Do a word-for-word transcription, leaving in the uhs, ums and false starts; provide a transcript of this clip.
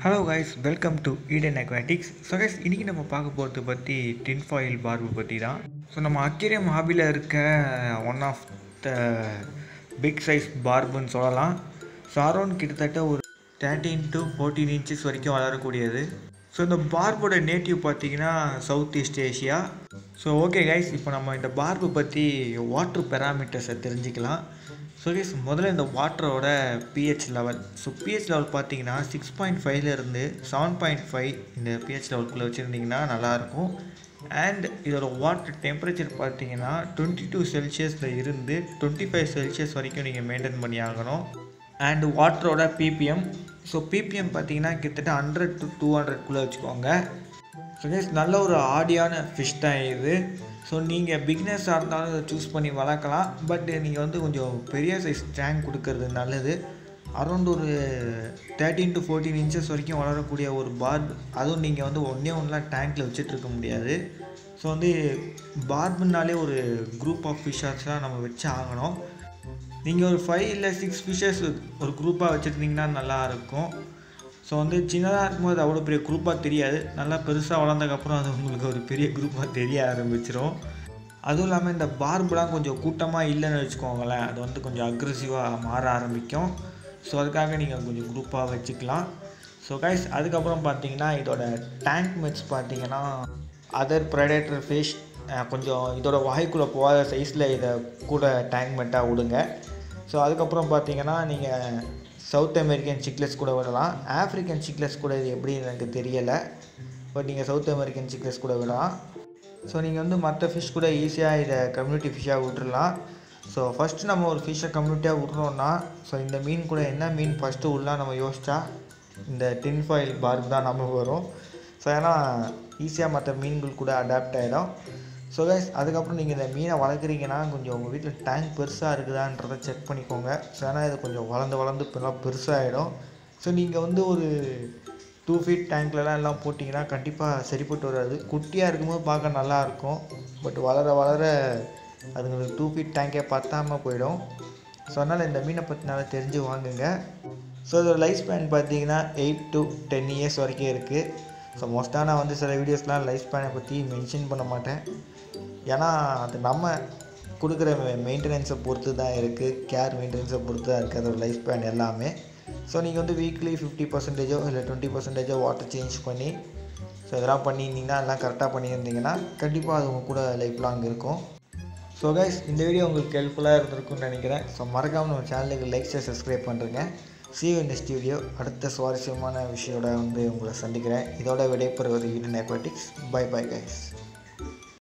Hello guys, welcome to Eden aquatics. So guys, இன்றைக்கி நம்ம பார்க்க போகிறது பற்றி டின் ஃபாயில் பார்பு பற்றி தான். ஸோ நம்ம அக்வேரியம் ஹாபியில் இருக்க one of the big size பார்புன்னு சொல்லலாம். ஸோ அரௌண்ட் கிட்டத்தட்ட ஒரு தேர்ட்டீன் டு ஃபோர்டீன் இன்ச்சஸ் வரைக்கும் வளரக்கூடியது. ஸோ இந்த பார்போட நேட்டிவ் பார்த்தீங்கன்னா south east Asia. So okay guys, இப்போ நம்ம இந்த பார்பு பற்றி வாட்டர் பெராமீட்டர்ஸை தெரிஞ்சுக்கலாம். ஸோ கைஸ், முதல்ல இந்த வாட்டரோட pH level. So pH level பார்த்தீங்கன்னா சிக்ஸ் பாயிண்ட் ஃபைவ்லேருந்து செவன் பாயிண்ட் ஃபைவ் இந்த பிஹெச் லெவலுக்குள்ளே வச்சுருந்திங்கன்னா நல்லாயிருக்கும். அண்ட் இதோட வாட்டர் டெம்பரேச்சர் பார்த்தீங்கன்னா டுவெண்ட்டி டூ செல்சியஸில் இருந்து டுவெண்ட்டி ஃபைவ் செல்சியஸ் வரைக்கும் நீங்கள் மெயின்டைன் பண்ணி ஆகணும். அண்ட் வாட்டரோட பிபிஎம். ஸோ பிபிஎம் பார்த்தீங்கன்னா கிட்டத்தட்ட ஹண்ட்ரட் டு டூ ஹண்ட்ரட்குள்ளே வச்சுக்கோங்க. ஸோ கைஸ், நல்ல ஒரு ஆடியான ஃபிஷ் தான் இது. ஸோ நீங்கள் பிக்னஸாக இருந்தாலும் இதை சூஸ் பண்ணி வளர்க்கலாம். பட் நீங்கள் வந்து கொஞ்சம் பெரிய சைஸ் டேங்க் கொடுக்கறது நல்லது. அரௌண்ட் ஒரு தேர்ட்டீன் டு ஃபோர்டீன் இன்ச்சஸ் வரைக்கும் வளரக்கூடிய ஒரு பார்ப். அதுவும் நீங்கள் வந்து ஒன்றே ஒன்றுலாம் டேங்க்கில் வச்சுட்டு இருக்க முடியாது. ஸோ வந்து பார்புனாலே ஒரு குரூப் ஆஃப் ஃபிஷ்ஷர்ஸ்லாம் நம்ம வச்சு ஆகணும். நீங்கள் ஒரு ஃபைவ் இல்லை சிக்ஸ் ஃபிஷ்ஷஸ் ஒரு குரூப்பாக வச்சுருந்தீங்கன்னா நல்லாயிருக்கும். ஸோ வந்து சின்னதாக இருக்கும்போது அவ்வளோ பெரிய குரூப்பாக தெரியாது. நல்லா பெருசாக வளர்ந்ததுக்கப்புறம் அது உங்களுக்கு ஒரு பெரிய குரூப்பாக தெரிய ஆரம்பிச்சிடும். அதுவும் இல்லாமல் இந்த பார்புலாம் கொஞ்சம் கூட்டமாக இல்லைன்னு வச்சுக்கோங்களேன், அது வந்து கொஞ்சம் அக்ரெசிவாக மாற ஆரம்பிக்கும். ஸோ அதுக்காக நீங்கள் கொஞ்சம் குரூப்பாக வச்சுக்கலாம். ஸோ கைஸ், அதுக்கப்புறம் பார்த்தீங்கன்னா இதோட டேங்க் மெட்ஸ் பார்த்தீங்கன்னா அதர் ப்ரெடேட்டர் ஃபிஷ் கொஞ்சம் இதோட வாய்க்குள்ளே போகாத சைஸில் இதை கூட டேங்க் மெட்டாக விடுங்க. ஸோ அதுக்கப்புறம் பார்த்தீங்கன்னா நீங்கள் சவுத் அமெரிக்கன் சிக்லெஸ் கூட விடலாம். ஆஃப்ரிக்கன் சிக்லெஸ் கூட இது எப்படின்னு எனக்கு தெரியலை. பட் நீங்கள் சவுத் அமெரிக்கன் சிக்லெஸ் கூட விடலாம். ஸோ நீங்கள் வந்து மற்ற ஃபிஷ் கூட ஈஸியாக இதை கம்யூனிட்டி ஃபிஷ்ஷாக விட்டுடலாம். ஸோ ஃபஸ்ட்டு நம்ம ஒரு ஃபிஷ்ஷை கம்யூனிட்டியாக விட்றோன்னா, ஸோ இந்த மீன் கூட என்ன மீன் ஃபஸ்ட்டு உள்ளாக நம்ம யோசிச்சா இந்த டின் ஃபாயில் பார்ப் தான் நமக்கு வரும். ஸோ ஏன்னா ஈஸியாக மற்ற மீன்கள் கூட அடாப்ட் ஆகிடும். ஸோ கைஸ், அதுக்கப்புறம் நீங்கள் இந்த மீனை வளர்க்குறீங்கன்னா கொஞ்சம் உங்கள் வீட்டில் டேங்க் பெருசாக இருக்குதான்றதை செக் பண்ணிக்கோங்க. ஸோ ஏன்னா இது கொஞ்சம் வளர்ந்து வளர்ந்து இப்போலாம் பெருசாகிடும். ஸோ நீங்கள் வந்து ஒரு டூ ஃபீட் டேங்க்லலாம் எல்லாம் போட்டிங்கன்னா கண்டிப்பாக சரிப்பட்டு வராது. குட்டியாக இருக்கும்போது பார்க்க நல்லாயிருக்கும். பட் வளர வளர அதுங்களுக்கு டூ ஃபீட் டேங்கே பத்தாமல் போயிடும். ஸோ அதனால் இந்த மீனை பற்றி நல்லா தெரிஞ்சு வாங்குங்க. ஸோ இதோட லைஃப் ஸ்பேன் பார்த்தீங்கன்னா எயிட் டு டென் இயர்ஸ் வரைக்கும் இருக்குது. ஸோ மோஸ்ட்டாக நான் வந்து சில வீடியோஸ்லாம் லைஃப் ஸ்பேனை பற்றி மென்ஷன் பண்ண மாட்டேன். ஏன்னா அது நம்ம கொடுக்குற மெயின்டெனன்ஸை பொறுத்து தான் இருக்குது, கேர் மெயின்டெனன்ஸை பொறுத்து தான் இருக்குது அதோட லைஃப் ஸ்பேன் எல்லாமே. ஸோ நீங்கள் வந்து வீக்லி ஃபிஃப்டி பர்சன்டேஜோ இல்லை டுவெண்ட்டி பர்சன்டேஜோ வாட்டர் சேஞ்ச் பண்ணி ஸோ இதெல்லாம் பண்ணியிருந்தீங்கன்னா எல்லாம் கரெக்டாக பண்ணியிருந்தீங்கன்னா கண்டிப்பாக அது உங்கள் கூட லைஃப் லாங் இருக்கும். ஸோ கைஸ், இந்த வீடியோ உங்களுக்கு ஹெல்ப்ஃபுல்லாக இருந்திருக்குன்னு நினைக்கிறேன். ஸோ மறக்காமல் நம்ம சேனலுக்கு லைக் ஷேர் சப்ஸ்கிரைப் பண்ணுறேங்க. See you in this video. அடுத்த சுவாரஸ்யமான விஷயோட வந்து உங்களை சந்திக்கிறேன். இதோட விடைபெறுவது Eden aquatics. Bye bye guys.